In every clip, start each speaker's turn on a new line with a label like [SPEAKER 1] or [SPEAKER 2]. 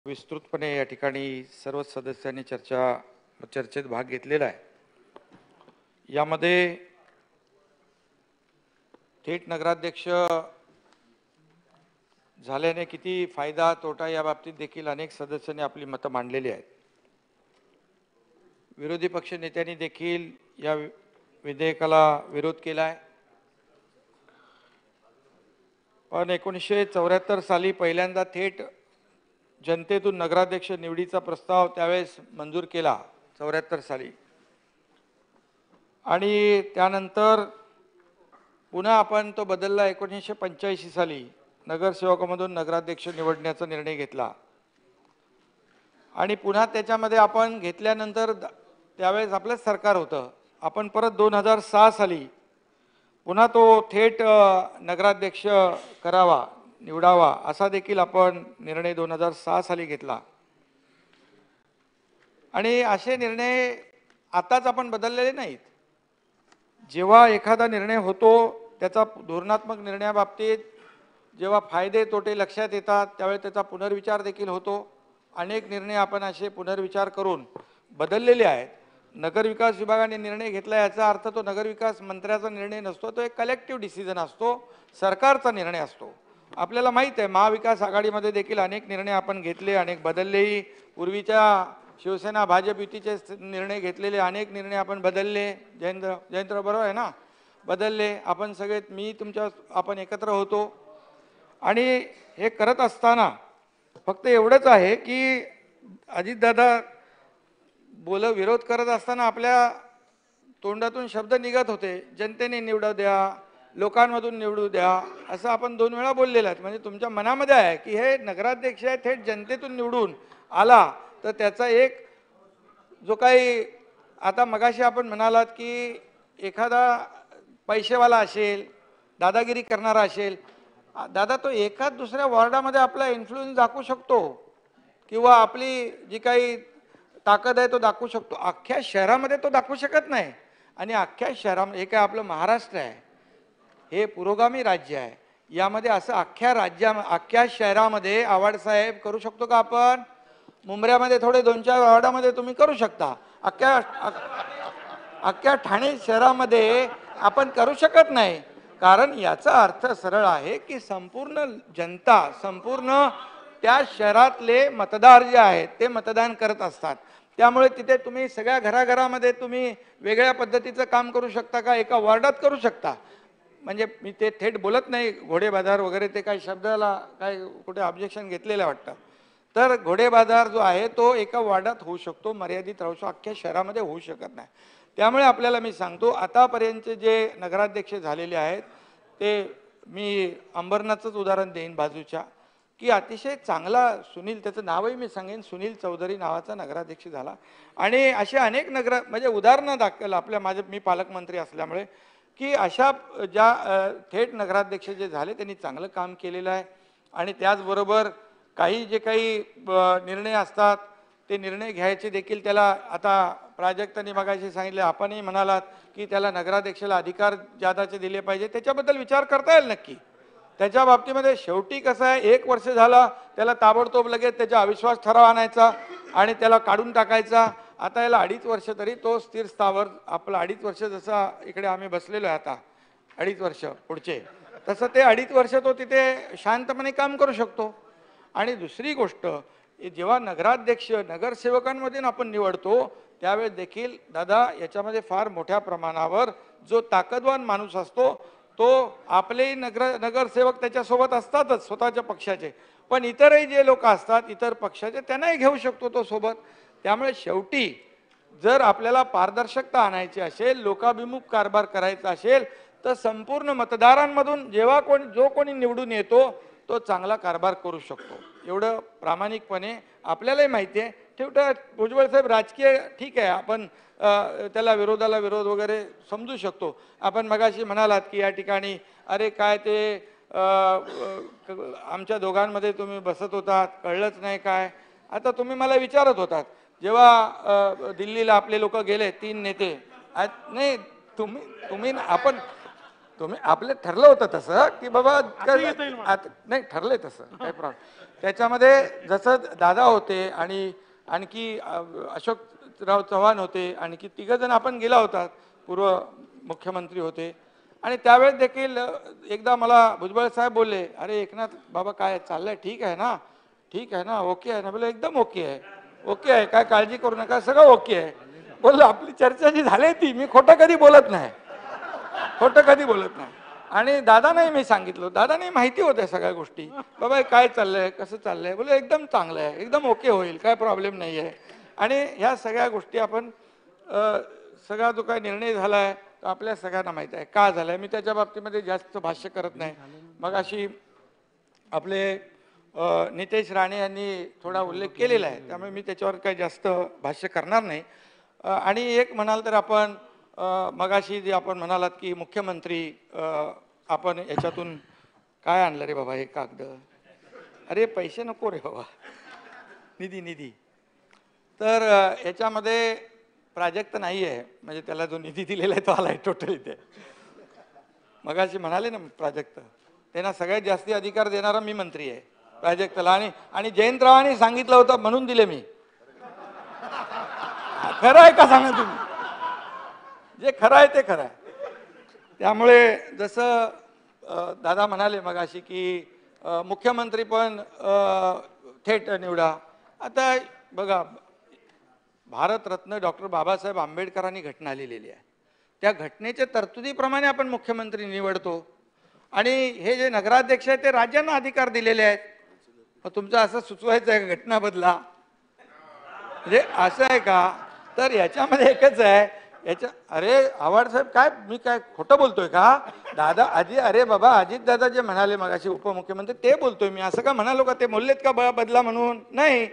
[SPEAKER 1] विस्तृतपणे या ठिकाणी सर्व सदस्यांनी चर्चेत भाग घेतलेला आहे। यामध्ये थेट नगराध्यक्ष झाल्याने किती फायदा तोटा या बाबतीत देखील अनेक सदस्यांनी आपली मतं मांडलेली आहेत। विरोधी पक्ष नेत्यांनी देखील या विधेयकाला विरोध केला आहे। पण 1974 साली पहिल्यांदा थेट जनतेतून नगराध्यक्ष निवडीचा प्रस्ताव त्यावेळेस मंजूर केला 74 साली, आणि त्यानंतर पुन्हा आपण तो बदलला 1985 साली नगरसेवकामधून नगराध्यक्ष निवडण्याचा निर्णय घेतला। आणि पुन्हा त्याच्यामध्ये आपण घेतल्यानंतर त्यावेळेस आपलंच सरकार होतं, आपण परत 2006 साली पुन्हा तो थेट नगराध्यक्ष करावा निवडावा असा देखील आपण निर्णय 2006 साली घेतला। आणि असे निर्णय आताच आपण बदललेले नाहीत। जेव्हा एखादा निर्णय होतो त्याचा धोरणात्मक निर्णयाबाबतीत जेव्हा फायदे तोटे लक्षात येतात त्यावेळी त्याचा पुनर्विचार देखील होतो। अनेक निर्णय आपण असे पुनर्विचार करून बदललेले आहेत। नगरविकास विभागाने निर्णय घेतला याचा अर्थ तो नगरविकास मंत्र्याचा निर्णय नसतो, तो एक कलेक्टिव्ह डिसिजन असतो, सरकारचा निर्णय असतो। आपल्याला माहित आहे महाविकास आघाडीमध्ये देखील अनेक निर्णय आपण घेतले, अनेक बदललेही। पूर्वीच्या शिवसेना भाजप युतीचे निर्णय घेतलेले अनेक निर्णय आपण बदलले। जयंत बरोबर आहे ना, बदलले आपण सगळे, मी तुमच्या आपण एकत्र होतो। आणि हे करत असताना फक्त एवढंच आहे की अजितदादा विरोध करत असताना आपल्या तोंडातून शब्द निघत होते, जनतेने निवडू द्या, लोकांमधून निवडू द्या, असं आपण 2 वेळा बोललेलं आहे। म्हणजे तुमच्या मनामध्ये आहे की हे नगराध्यक्ष आहे थेट जनतेतून निवडून आला तर त्याचा एक जो काही आता मगाशी आपण म्हणालात की एखादा पैसेवाला असेल, दादागिरी करणारा असेल, दादा तो एकाच दुसऱ्या वॉर्डामध्ये आपला इन्फ्लुएन्स दाखवू शकतो किंवा आपली जी काही ताकद आहे तो दाखवू शकतो, अख्ख्या शहरामध्ये तो दाखवू शकत नाही। आणि अख्ख्या शहरामध्ये हे काय आपलं महाराष्ट्र आहे, हे पुरोगामी राज्य आहे, यामध्ये असं अख्ख्या शहरामध्ये आव्हाड साहेब करू शकतो का आपण? मुंबऱ्यामध्ये थोडे 2-4 वॉर्डामध्ये तुम्ही करू शकता, अख्ख्या ठाणे शहरामध्ये आपण करू शकत नाही। कारण याचा अर्थ सरळ आहे की संपूर्ण जनता, संपूर्ण त्या शहरातले मतदार जे आहेत ते मतदान करत असतात। त्यामुळे तिथे तुम्ही सगळ्या घराघरामध्ये तुम्ही वेगळ्या पद्धतीचं काम करू शकता का? एका वॉर्डात करू शकता। म्हणजे मी ते थेट बोलत नाही घोडे बाजार वगैरे, ते काही शब्दाला काय कुठे ऑब्जेक्शन घेतलेलं वाटतं। तर घोडे बाजार जो आहे तो एका वॉर्डात होऊ शकतो, मर्यादित राहू शकतो, अख्ख्या शहरामध्ये होऊ शकत नाही। त्यामुळे आपल्याला मी सांगतो आतापर्यंतचे जे नगराध्यक्ष झालेले आहेत ते मी अंबरनाथचंच उदाहरण देईन बाजूच्या, की अतिशय चांगला सुनील, त्याचं नावही मी सांगेन, सुनील चौधरी नावाचा नगराध्यक्ष झाला। आणि असे अनेक म्हणजे उदाहरणं दाखल आपल्या मी पालकमंत्री असल्यामुळे की अशा ज्या थेट नगराध्यक्ष जे झाले त्यांनी चांगलं काम केलेलं आहे। आणि त्याचबरोबर काही जे काही निर्णय असतात ते निर्णय घ्यायचे देखील त्याला आता प्राजक्तांनी मगाशी सांगितले, आपणही म्हणालात की त्याला नगराध्यक्षाला अधिकार जादाचे दिले पाहिजे, त्याच्याबद्दल विचार करता येईल नक्की। त्याच्या बाबतीमध्ये शेवटी कसं आहे, 1 वर्ष झाला त्याला ताबडतोब लगेच त्याचा अविश्वास ठराव आणायचा आणि त्याला काढून टाकायचा। आता याला 2.5 वर्ष तरी तो स्थिर स्थावर, आपलं 2.5 वर्ष जसा इकडे आम्ही बसलेलो आहे आता 2.5 वर्ष पुढचे, तसं ते 2.5 वर्ष तो तिथे शांतपणे काम करू शकतो। आणि दुसरी गोष्ट, जेव्हा नगराध्यक्ष नगरसेवकांमधून आपण निवडतो त्यावेळेस देखील दादा याच्यामध्ये फार मोठ्या प्रमाणावर जो ताकदवान माणूस असतो तो आपले नगरसेवक त्याच्यासोबत असतातच स्वतःच्या पक्षाचे, पण इतरही जे लोक असतात इतर पक्षाचे त्यांनाही घेऊ शकतो तो सोबत। त्यामुळे शेवटी जर आपल्याला पारदर्शकता आणायची असेल, लोकाभिमुख कारभार करायचा असेल तर संपूर्ण मतदारांमधून जो कोणी निवडून येतो तो चांगला कारभार करू शकतो, एवढं प्रामाणिकपणे आपल्यालाही माहिती आहे। शेवटी भुजबळ साहेब राजकीय ठीक आहे, आपण त्याला विरोधाला विरोध वगैरे समजू शकतो। आपण मगाशी म्हणालात की या ठिकाणी अरे काय ते आमच्या दोघांमध्ये तुम्ही बसत होतात, कळलंच नाही काय। आता तुम्ही मला विचारत होतात जेव्हा दिल्लीला आपले लोक गेले 3 नेते, नाही तुम्ही तुम्ही आपलं ठरलं होतं तसं की बाबा नाही ठरलंय तसं काही प्रॉब्लेम त्याच्यामध्ये. जसं दादा होते आणि आणखी अशोकराव चव्हाण होते, आणखी तिघजण आपण गेला होता, पूर्व मुख्यमंत्री होते. आणि त्यावेळेस देखील एकदा मला भुजबळ साहेब बोलले, अरे एकनाथ बाबा काय चाललंय, ठीक आहे ना, ठीक आहे ना, ओके आहे ना. बोले एकदम ओके आहे, ओके आहे, काय काळजी करू नका, सगळं ओके आहे. बोललो आपली चर्चा जी झाली ती, मी खोटं कधी बोलत नाही, खोटं कधी बोलत नाही. आणि दादांनाही मी सांगितलं, दादांनाही माहिती होत्या सगळ्या गोष्टी, बाबा काय चाललंय, कसं चाललंय. बोले एकदम चांगलं आहे, एकदम ओके होईल, काय प्रॉब्लेम नाही आहे. आणि ह्या सगळ्या गोष्टी आपण सगळा जो काय निर्णय झाला आहे तो आपल्या सगळ्यांना माहीत आहे का झाला आहे. मी त्याच्या बाबतीमध्ये जास्त भाष्य करत नाही. मग अशी आपले नितेश राणे यांनी थोडा उल्लेख केलेला आहे, त्यामुळे मी त्याच्यावर काही जास्त भाष्य करणार नाही. आणि एक म्हणाल तर आपण मगाशी जे आपण म्हणालात की मुख्यमंत्री आपण याच्यातून काय आणलं रे बाबा हे कागद, अरे पैसे नको रे बाबा, निधी. तर याच्यामध्ये प्राजक्त नाही आहे, म्हणजे त्याला जो निधी दिलेला आहे तो आला आहे टोटल इथे. मगाशी म्हणाले ना प्राजक्त, त्यांना सगळ्यात जास्ती अधिकार देणारा मी मंत्री आहे प्राजक्तला. आणि जयंतरावांनी सांगितलं होतं म्हणून दिले मी. खरं आहे का सांगा तुम्ही, जे खरं आहे ते खरं आहे. त्यामुळे जसं दादा म्हणाले मगाशी की मुख्यमंत्री पण थेट निवडा. आता बघा, भारतरत्न डॉक्टर बाबासाहेब आंबेडकरांनी घटना लिहिलेली आहे, त्या घटनेच्या तरतुदीप्रमाणे आपण मुख्यमंत्री निवडतो. आणि हे जे नगराध्यक्ष आहेत ते राज्यांना अधिकार दिलेले आहेत. मग तुमचं असं सुचवायचं आहे घटना बदला, म्हणजे असं आहे का. तर याच्यामध्ये एकच आहे याच्या, अरे आव्हाड साहेब काय मी काय खोटं बोलतोय का दादा, अरे बाबा अजित दादा जे म्हणाले मगाशी उपमुख्यमंत्री ते बोलतोय मी, असं का म्हणालो का, ते बोललेत का बदला म्हणून, नाही.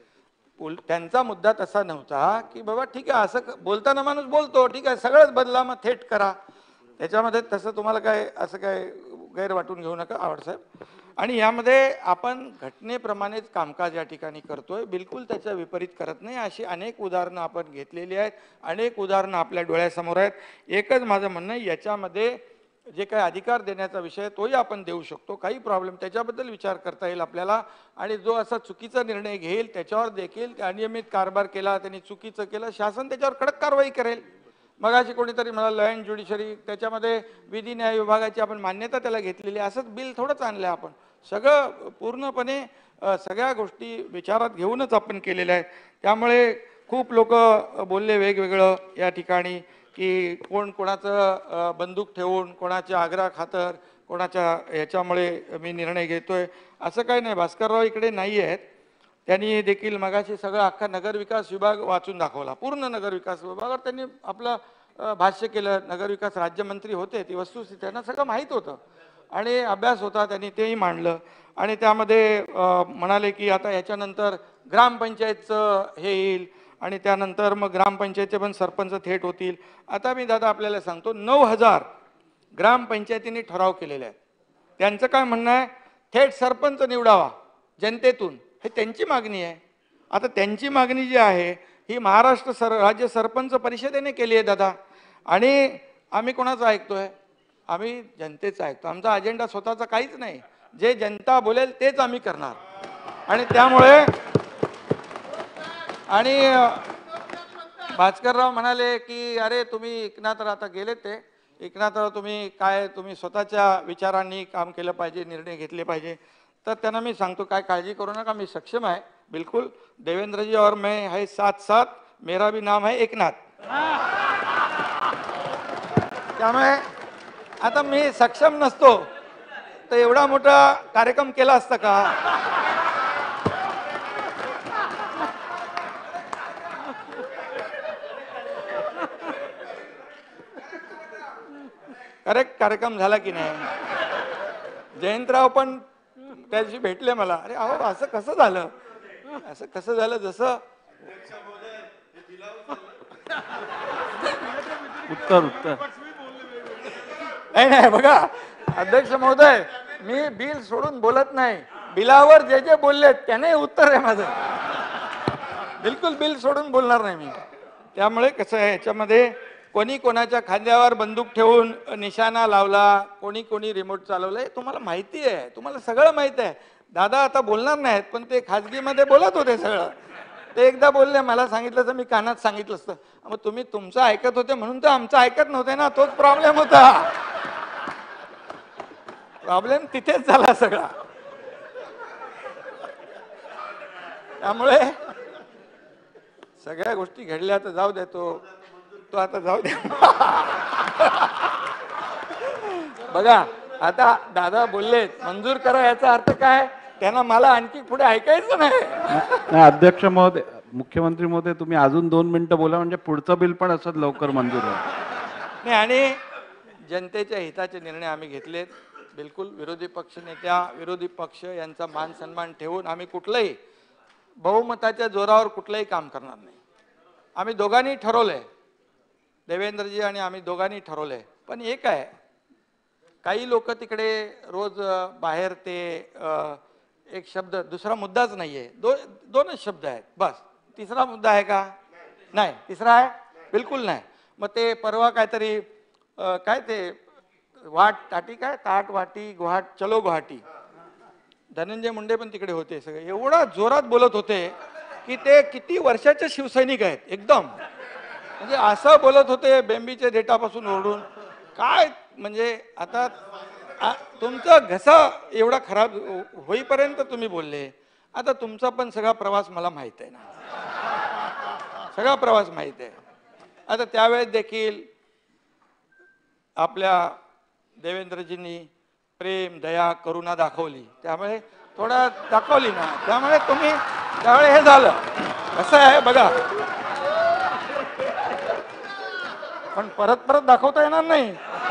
[SPEAKER 1] त्यांचा मुद्दा तसा नव्हता की बाबा ठीक आहे असं बोलताना माणूस बोलतो, ठीक आहे सगळंच बदला मग थेट करा. त्याच्यामध्ये तसं तुम्हाला काय असं काय गैर वाटून घेऊ नका आव्हाड साहेब. आणि यामध्ये आपण घटनेप्रमाणेच कामकाज या ठिकाणी करतोय, बिलकुल त्याच्या विपरीत करत नाही. अशी अनेक उदाहरणं आपण घेतलेली आहेत, अनेक उदाहरणं आपल्या डोळ्यासमोर आहेत. एकच माझं म्हणणं आहे, याच्यामध्ये जे काही अधिकार देण्याचा विषय तोही आपण देऊ शकतो, काही प्रॉब्लेम, त्याच्याबद्दल विचार करता येईल आपल्याला. आणि जो असा चुकीचा निर्णय घेईल त्याच्यावर देखील अनियमित कारभार केला, त्यांनी चुकीचं केलं, शासन त्याच्यावर कडक कारवाई करेल. मगाशी कोणीतरी मला लॉ अँड ज्युडिशरी, त्याच्यामध्ये विधी न्याय विभागाची आपण मान्यता त्याला घेतलेली, असंच बिल थोडंच आणलं आपण, सगळं पूर्णपणे सगळ्या गोष्टी विचारात घेऊनच आपण केलेल्या आहेत. त्यामुळे खूप लोक बोलले वेगवेगळं या ठिकाणी की कोण कोणाचं बंदूक ठेवून, कोणाच्या आग्रह खातर, कोणाच्या ह्याच्यामुळे मी निर्णय घेतोय, असं काही नाही. भास्करराव इकडे नाही आहेत, त्यांनी देखील मगाशी सगळं अख्खा नगरविकास विभाग वाचून दाखवला, पूर्ण नगरविकास विभागावर त्यांनी आपलं भाष्य केलं. नगरविकास राज्यमंत्री होते, ती वस्तुस्थिती त्यांना सगळं माहीत होतं आणि अभ्यास होता, त्यांनी तेही मांडलं. आणि त्यामध्ये म्हणाले की आता याच्यानंतर ग्रामपंचायतचं हे येईल आणि त्यानंतर मग ग्रामपंचायतचे पण सरपंच थेट होतील. आता मी दादा आपल्याला सांगतो, 9,000 ग्रामपंचायतींनी ठराव केलेले आहेत. त्यांचं काय म्हणणं आहे, थेट सरपंच निवडावा जनतेतून, हे त्यांची मागणी आहे. आता त्यांची मागणी जी आहे ही महाराष्ट्र राज्य सरपंच परिषदेने केली आहे दादा. आणि आम्ही कोणाचं ऐकतोय, आम्ही जनतेचं ऐकतो. आमचा अजेंडा स्वतःचा काहीच नाही, जे जनता बोलेल तेच आम्ही करणार. आणि त्यामुळे आणि भास्करराव म्हणाले की अरे तुम्ही एकनाथराव, आता गेले ते एकनाथराव, तुम्ही स्वतःच्या विचारांनी काम केलं पाहिजे, निर्णय घेतले पाहिजे. तर त्यांना मी सांगतो काय काळजी करू नका, मी सक्षम आहे बिलकुल. देवेंद्रजी और मैं है साथ साथ, मेरा भी नाम है एकनाथ. त्यामुळे आता मी सक्षम नसतो तर एवढा मोठा कार्यक्रम केला असता का. करेक्ट कार्यक्रम झाला की नाही. जयंतराव पण त्या दिवशी भेटले मला, अरे अहो असं कसं झालं, असं कसं झालं, जसं उत्तर नाही बघा अध्यक्ष महोदय, मी बिल सोडून बोलत नाही, बिलावर जे जे बोलले त्याने उत्तर आहे माझं, बिलकुल बिल सोडून बोलणार नाही मी. त्यामुळे कसं आहे, याच्यामध्ये कोणी कोणाच्या खांद्यावर बंदूक ठेवून निशाणा लावला, कोणी कोणी रिमोट चालवलं, हे तुम्हाला माहिती आहे, तुम्हाला सगळं माहिती आहे. दादा आता बोलणार नाहीत, पण ते खाजगीमध्ये बोलत होते सगळं. ते एकदा बोलले, मला सांगितलं तर मी कानात सांगितलं असतं. मग तुम्ही तुमचं ऐकत होते म्हणून तर आमचं ऐकत नव्हते ना, तोच प्रॉब्लेम होता. प्रॉब्लेम तिथेच झाला सगळा. त्यामुळे सगळ्या गोष्टी घडल्या तर जाऊ देतो, तो आता जाऊ दे. बघा आता दादा बोललेत मंजूर करा, याचा अर्थ काय, त्यांना मला आणखी पुढे ऐकायचं नाही.
[SPEAKER 2] अध्यक्ष महोदय, मुख्यमंत्री महोदय, तुम्ही अजून 2 मिनिटं बोला, म्हणजे पुढचं बिल पण असं लवकर मंजूर होईल.
[SPEAKER 1] नाही, आणि जनतेच्या हिताचे निर्णय आम्ही घेतलेत. बिलकुल विरोधी पक्ष नेत्या, विरोधी पक्ष यांचा मान सन्मान ठेवून आम्ही कुठलंही बहुमताच्या जोरावर कुठलंही काम करणार नाही. आम्ही दोघांनी ठरवलंय, देवेंद्रजी आणि आम्ही दोघांनी ठरवलंय. पण एक आहे, काही लोक तिकडे रोज बाहेर ते एक शब्द, दुसरा मुद्दाच नाहीये, दोनच शब्द आहेत बस. तिसरा मुद्दा आहे का? नाही. तिसरा आहे? बिलकुल नाही. मग ते परवा काहीतरी काय ते वाट टाटी, काय ताट वाटी गुहाट, चलो गुवाहाटी, धनंजय मुंडे पण तिकडे होते. सगळे एवढा जोरात बोलत होते की ते किती वर्षाचे शिवसैनिक आहेत एकदम, म्हणजे असं बोलत होते बेंबीच्या डेटापासून ओरडून. काय म्हणजे आता तुमचा घसा एवढा खराब होईपर्यंत तुम्ही बोलले. आता तुमचा पण सगळा प्रवास मला माहित आहे ना, सगळा प्रवास माहित आहे. आता त्यावेळेस देखील आपल्या देवेंद्रजींनी प्रेम, दया, करुणा दाखवली, त्यामुळे थोडा दाखवली ना, त्यामुळे तुम्ही त्यावेळे हे झालं. कसं आहे बघा, पण परत परत दाखवता येणार नाही.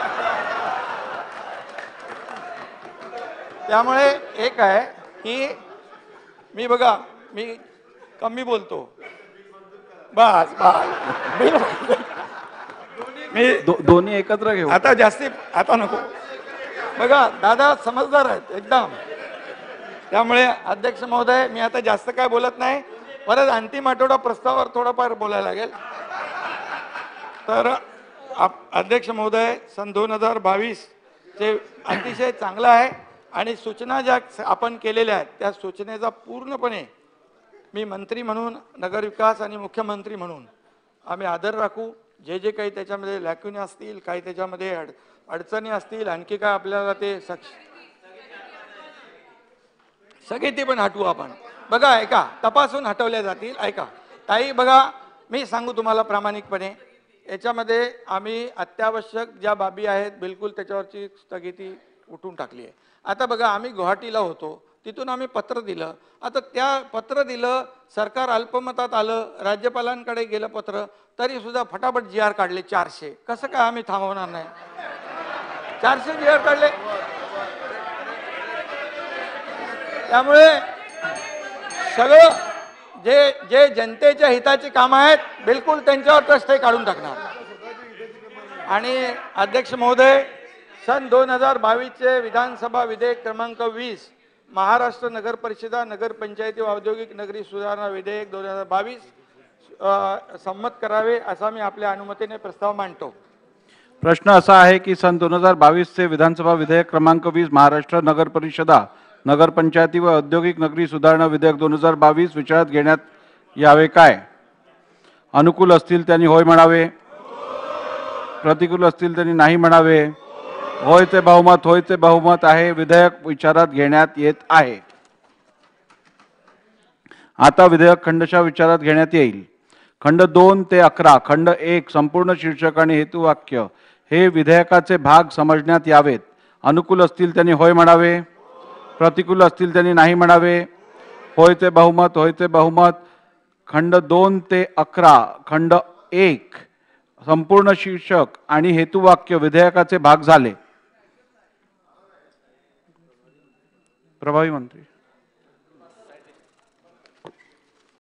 [SPEAKER 1] त्यामुळे एक आहे की मी बघा, मी कमी बोलतो बस बस. मी
[SPEAKER 2] दोन्ही एकत्र घेऊ
[SPEAKER 1] आता, जास्ती आता नको. बघा दादा समजदार आहेत एकदम. त्यामुळे अध्यक्ष महोदय, मी आता जास्त काय बोलत नाही. परत अंतिम आठवडा प्रस्तावावर थोडंफार बोलायला लागेल. तर अध्यक्ष महोदय, सन 2022 चे अतिशय चांगलं आहे आणि सूचना ज्या आपण केलेल्या आहेत त्या सूचनेचा पूर्णपणे मी मंत्री म्हणून, नगरविकास आणि मुख्यमंत्री म्हणून आम्ही आदर राखू. जे जे काही त्याच्यामध्ये लॅक्युने असतील, काही त्याच्यामध्ये अडचणी असतील, आणखी काय आपल्याला ते सगळे ते पण हटवू आपण. बघा ऐका, तपासून हटवल्या जातील. ऐका ताई, बघा मी सांगू तुम्हाला प्रामाणिकपणे, याच्यामध्ये आम्ही अत्यावश्यक ज्या बाबी आहेत बिलकुल त्याच्यावरची स्थगिती उठून टाकली आहे. आता बघा, आम्ही गुवाहाटीला होतो, तिथून आम्ही पत्र दिलं. आता त्या पत्र दिलं, सरकार अल्पमतात आलं, राज्यपालांकडे गेलं पत्र, तरी सुद्धा फटाफट GR काढले 400. कसं काय आम्ही थांबवणार नाही? 400 GR काढले. त्यामुळे सगळं जे जे जनतेच्या हिताची कामं आहेत बिलकुल त्यांच्यावर ट्रस्ट काढून टाकणार. आणि अध्यक्ष महोदय, सन 2022 चे विधानसभा विधेयक क्रमांक 20 महाराष्ट्र नगर परिषदा नगरपंचायती व औद्योगिक नगरी सुधारणा विधेयक 2022 संमत करावे असा मी आपल्या अनुमतीने प्रस्ताव मांडतो.
[SPEAKER 2] प्रश्न असा आहे की सन 2022 चे विधानसभा विधेयक क्रमांक 20 महाराष्ट्र नगर परिषदा नगरपंचायती व औद्योगिक नगरी सुधारणा विधेयक 2022 विचारात घेण्यात यावे काय? अनुकूल असतील त्यांनी होय म्हणावे, प्रतिकूल असतील त्यांनी नाही म्हणावे. होयचे बहुमत, होयचे बहुमत आहे. विधेयक विचारात घेण्यात येत आहे. आता विधेयक खंडशः विचारात घेण्यात येईल. खंड 2 ते 11, खंड 1 संपूर्ण शीर्षक आणि हेतुवाक्य हे विधेयकाचे भाग समजण्यात यावेत. अनुकूल असतील त्यांनी होय म्हणावे, प्रतिकूल असतील त्यांनी नाही म्हणावे. होयचे बहुमत, होयचे बहुमत. खंड 2 ते 11, खंड 1 संपूर्ण शीर्षक आणि हेतुवाक्य विधेयकाचे भाग झाले. प्रभावी मंत्री.